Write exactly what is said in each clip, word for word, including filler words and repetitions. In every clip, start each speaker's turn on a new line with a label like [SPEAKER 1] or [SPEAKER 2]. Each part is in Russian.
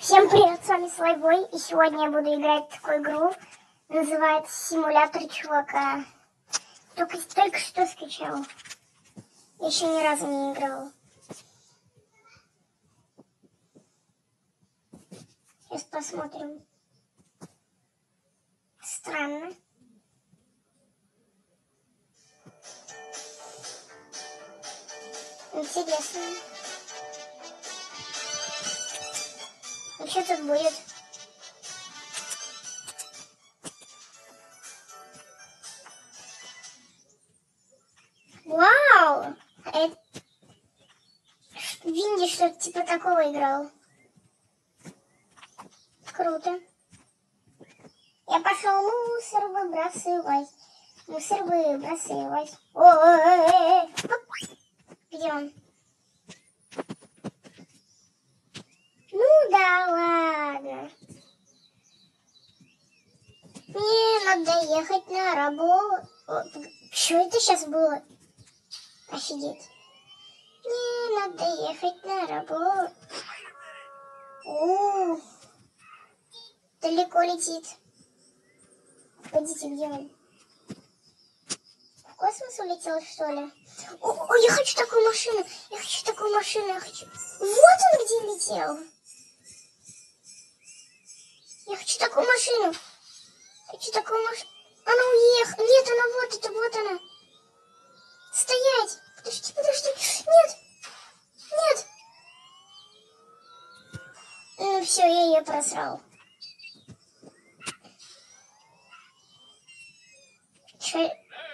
[SPEAKER 1] Всем привет, с вами Слайбой, и сегодня я буду играть в такую игру, называется «Симулятор чувака». Только, только что скачал, еще ни разу не играл. Сейчас посмотрим. Странно. Интересно. И что тут будет? Вау! Это... Винди что-то типа такого играл. Круто. Я пошел мусор выбрасывать. Мусор выбрасывать. Ой-ой-ой-ой. Где он? Ну да ладно. Мне надо ехать на работу. Что это сейчас было? Офигеть. Мне надо ехать на работу. О, далеко летит. Погодите, где он? В космос улетел, что ли? О, о, я хочу такую машину. Я хочу такую машину. Я хочу... Вот он где летел. Я хочу такую машину. Хочу такую машину. Она уехала. Нет, она вот это, вот она. Стоять. Подожди, подожди. Нет. Нет. Ну все, я ее просрал. Че?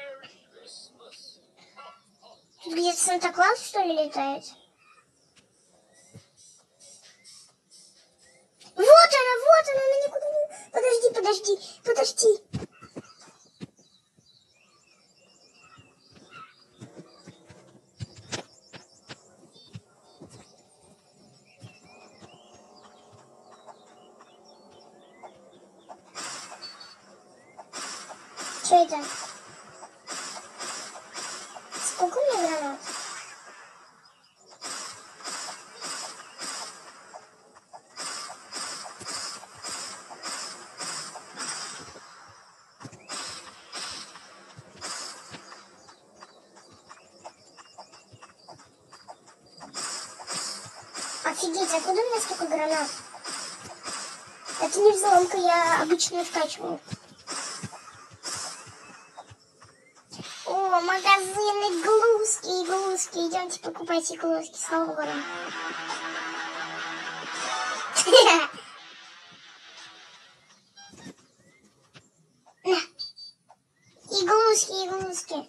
[SPEAKER 1] Тут где-то Санта-Клаус, что ли, летает? Вот она, вот она, она никуда не... Подожди, подожди, подожди. Что это? Сколько у меня гранат? Офигеть, откуда у меня столько гранат? Это не взломка, я обычно вкачиваю. О, магазины, иглуски, иглуски. Идемте покупайте иглуски с Новым годом. Иглуски, иглуски.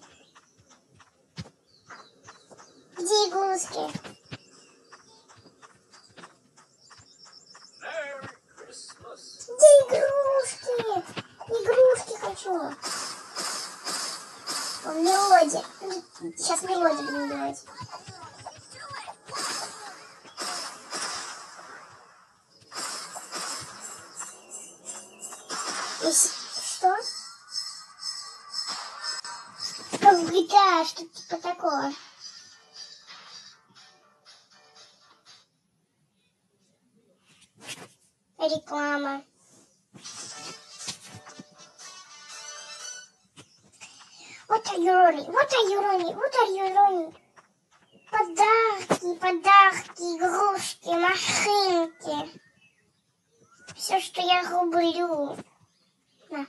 [SPEAKER 1] Где иглуски? Где игрушки? Игрушки хочу. О, мелодия. Сейчас мелодию будем делать. И что? Как в джи ти эй, что-то типа такого. Реклама. What are you running? What are you running? What are you running? Подарки, подарки, игрушки, машинки. Все, что я рублю. На.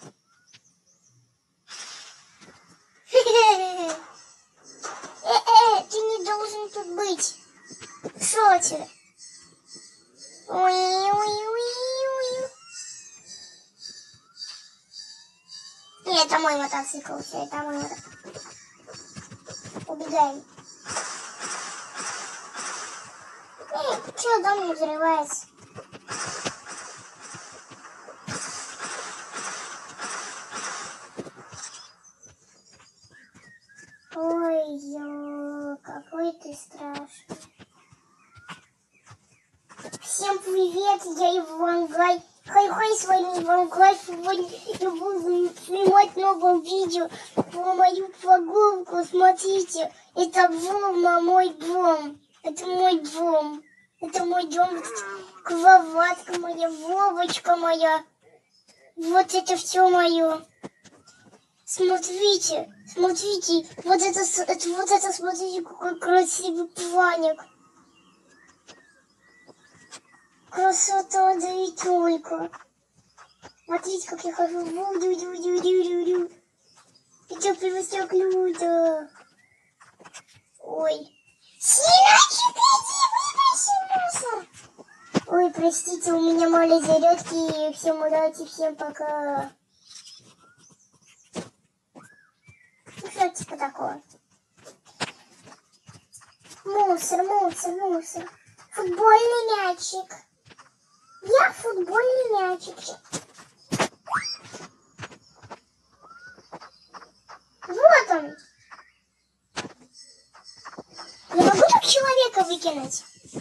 [SPEAKER 1] Э-э, ты не должен тут быть. Что тебе? Ой-ой-ой-ой. Нет, это мой мотоцикл, все, это мой мотоцикл. Убегаем. Эй, что, дом не взрывается? Ой-ё, какой ты страшный. Всем привет, я Ивангай. Хай-хай, с вами Ивангай. Сегодня я буду снимать новое видео про мою прогулку. Смотрите, это дом, а мой дом. Это мой дом. Это мой дом, кроватка моя, Вовочка моя. Вот это все мое. Смотрите, смотрите, вот это, это, вот это, смотрите, какой красивый планик. Красота, да и только. Смотрите, как я хожу. Это просто круто. Ой. Синочек, иди, выброси мусор. Ой, простите, у меня мало зарядки. Всем удачи, всем пока. Ну, что типа такое? Мусор, мусор, мусор. Футбольный мячик. Я футбольный мячик. Вот он. Я могу так человека выкинуть?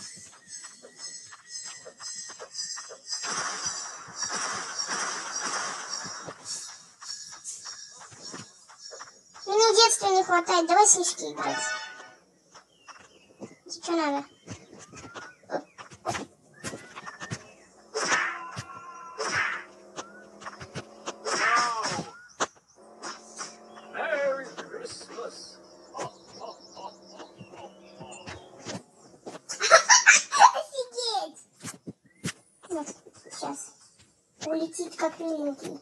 [SPEAKER 1] Мне детства не хватает. Давай снежки играть. Что надо? Сейчас улетит как миленький.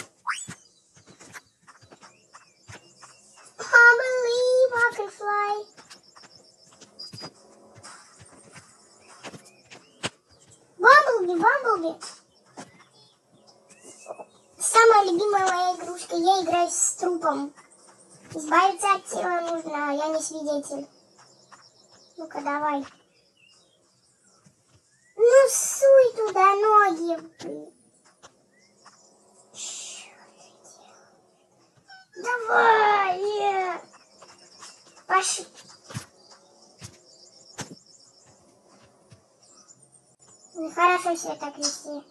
[SPEAKER 1] I believe I can fly. Бамблби, Бамблби. Самая любимая моя игрушка. Я играю с трупом. Избавиться от тела нужно, я не свидетель. Ну-ка, давай. Ну, суй туда ноги. Давай. Пошли. Нехорошо себя так вести.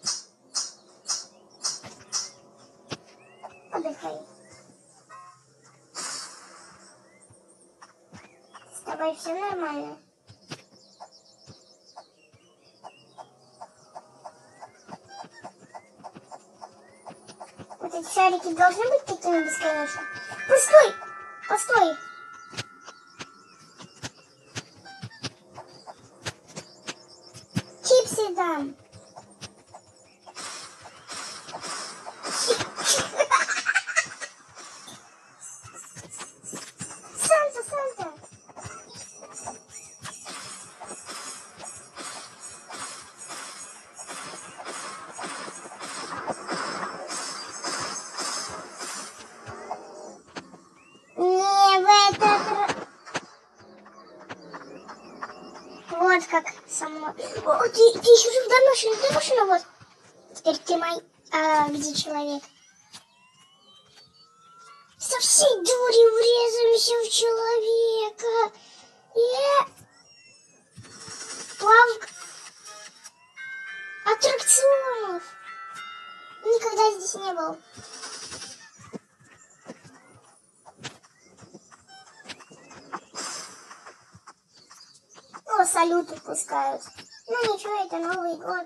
[SPEAKER 1] Отдыхай. С тобой все нормально? Вот эти шарики должны быть такими бесконечно. Постой! Постой! Чипсы дам. Санта, Санта. Не в этот раз. Вот как со мной. О, ты, ты еще жив, дай машину, дай машину, вот. Теперь ты мой... А, где человек? Со всей дури врезаемся в человека. И... Парк аттракционов. Никогда здесь не был. О, салюты пускают. Ну ничего, это Новый год.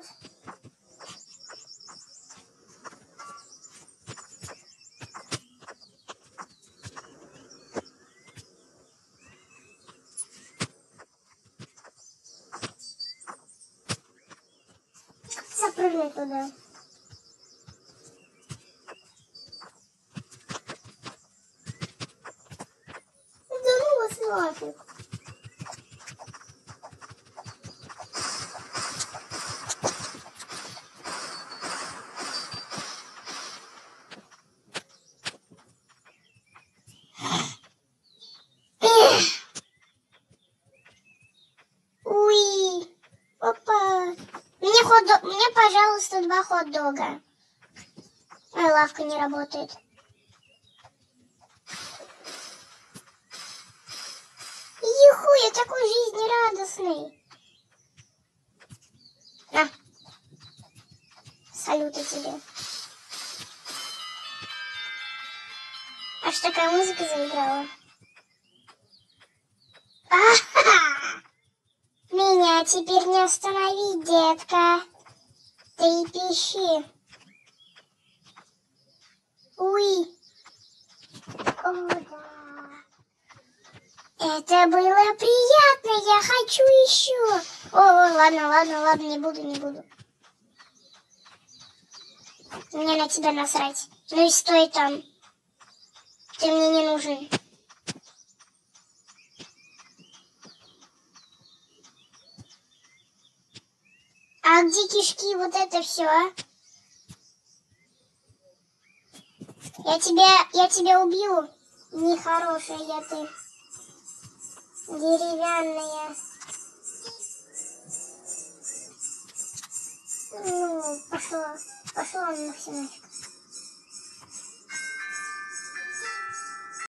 [SPEAKER 1] Запрыгнуть туда. Да ну вас нафиг. Уи. Опа. Мне, хот-дог... Мне, пожалуйста, два хот-дога. Ой, лавка не работает. Юху, я такой жизнерадостный. На. Салюты тебе. Аж такая музыка заиграла. А-ха-ха! Меня Тебя теперь не остановить, детка. Трепещи. Уй. О, да. Это было приятно, я хочу еще. О, ладно, ладно, ладно, не буду, не буду. Мне на тебя насрать. Ну и стой там. Ты мне не нужен. А где кишки, вот это все, а? Я тебя, я тебя убью. Нехорошая я ты. Деревянная. Ну, пошла. Пошла на все нафиг.